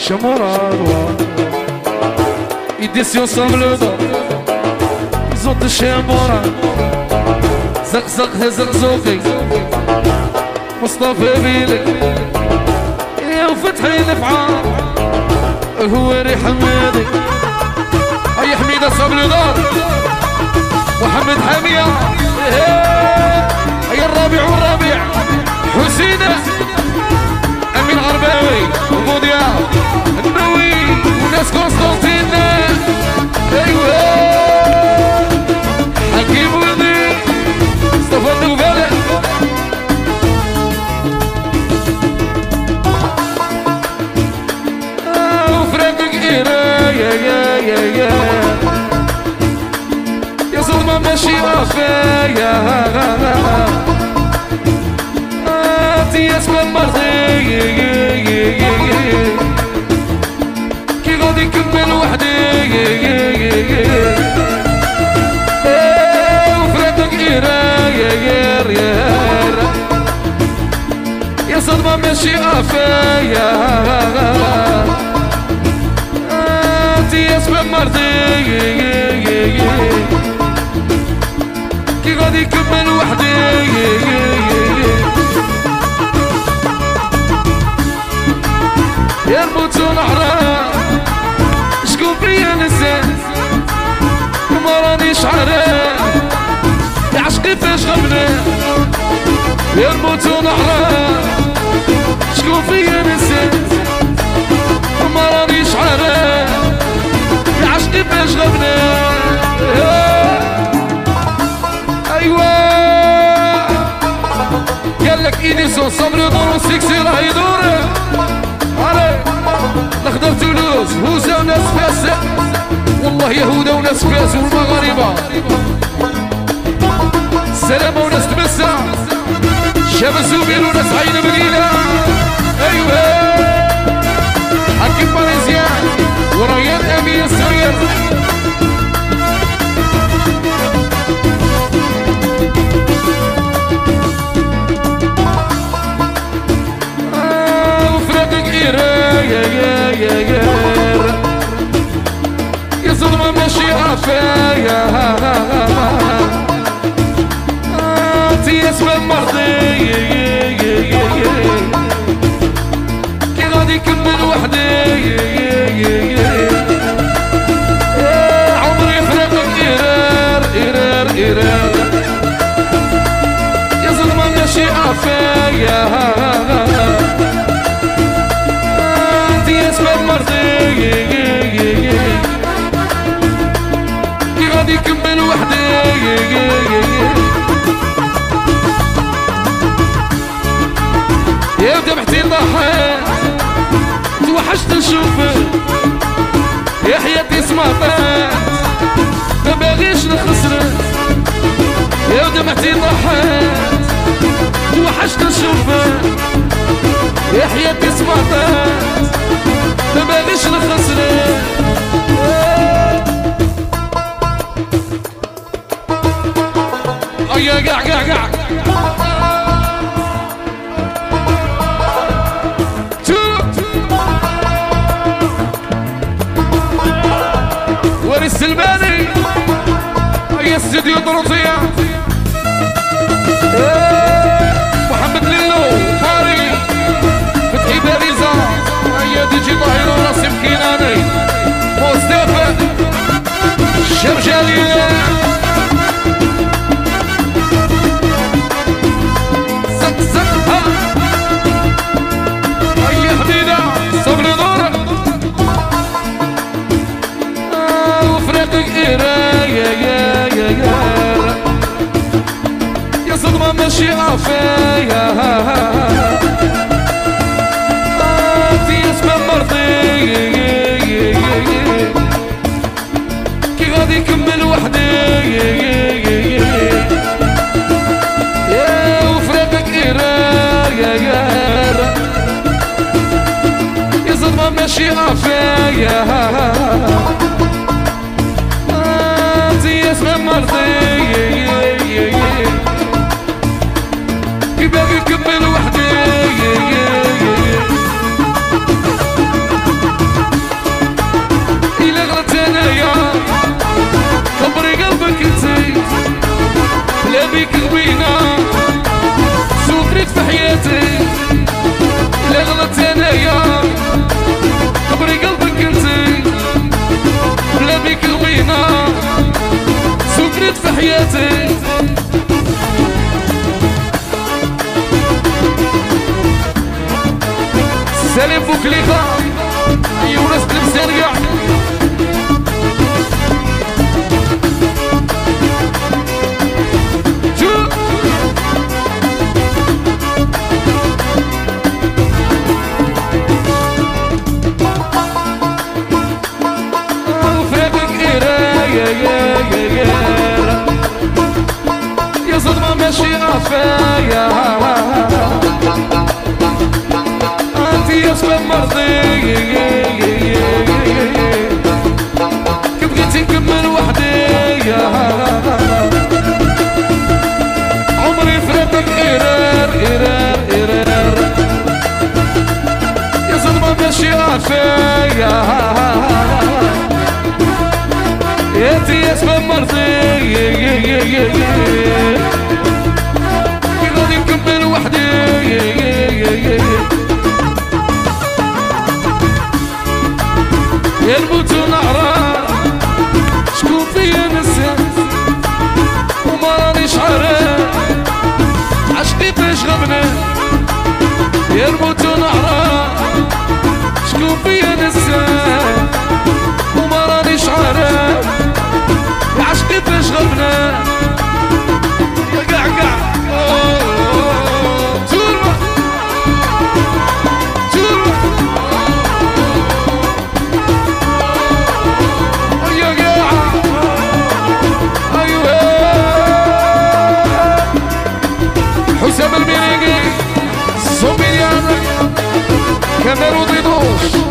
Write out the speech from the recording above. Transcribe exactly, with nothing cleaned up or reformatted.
شمورة إديسيون صاملودو زوت الشمورة زق زق هزق زوقي مصطفى بيلك يا وفتحي الافعال هو ريح حمادي اي حميدة صاملودو محمد حامية اي الرابع والرابع حسينة امين غرباوي وبوديا النووي وناس قسطنطين ايوه حكيم ولدي مصطفى النوبالة وفراقك ايرا يا يا يا يا يا ظلمة ماشي وفايا انتي اسمى مرضي كي غادي نكمل وحدي وفراتك ايرا يا يا يا صدمة ماشي وفايا انتي اسمى مرضي كي غادي نكمل وحدي يا الموتون حرام شكون فيا نسان وما رانيش عارف يا عشقي فاش غبنا يا الموتون حرام شكون فيا نسان وما رانيش عارف يا عشقي فاش غبنا ايوا قالك إيديسون صبري دور وسيكسي راه يدور نخدر تولوز هوزة وناس فاس والله يهودة وناس فاس والمغاربة السلامة وناس تمسع شاب الزوبيل وناس عين بقيلة ايوه حكيم باريزيان وريان امين الصغير وفراقك ايرا يا يا يا يا يا ظلمة ماشي عفايا انتي اسمى مرضي كي غادي نكمل وحدي عمري فراقك ايرار ايرار ايرار يا ظلمة ماشي عفايا مرضي كي غادي نكمل وحدي يا ذبحتي ضحيت توحشت نشوفك يا حياتي سمعتك ما باغيش نخسرك يا ذبحتي ضحيت توحشت نشوفك يا حياتي سمعتك ما باغيش نخسرك ايا قاع قاع قاع وري السلماني ايا استديو دروسية محمد ليلو فاري فتحي باريزة يا دي جي ظاهر وراسي مكيناني مصطفى الشرجالي زق زق ها اي حديدة صبري دور وفراقك ايرا يا يا يا يا يا صدمة ماشي عفايا كي غادي نكمل وحدي يا وفراقك ايرا يا يا يا صدمة ماشي عفايا انتي اسمى مرضي كي باغي نكمل وحدي بوتفليكة يونس تلمسان كاع يا صدمة ماشي عفايا انت يا سبب مرضي كي بغيتي نكمل وحدي عمري فرقك إرار إرار إرار يا صدمة ماشي عفايا انت يا سبب مرضي كي غادي نكمل وحدي يا نموت ونعرف شكون فيا نسى وما رانيش عارف عشقي باش غبنا يا نموت ونعرف شكون فيا نسى وما رانيش عارف عشقي باش غبنا يا قاع قاع توربة توربة يا قاع ايوه حسام الميريقي صوبيان كاميرو ديدوش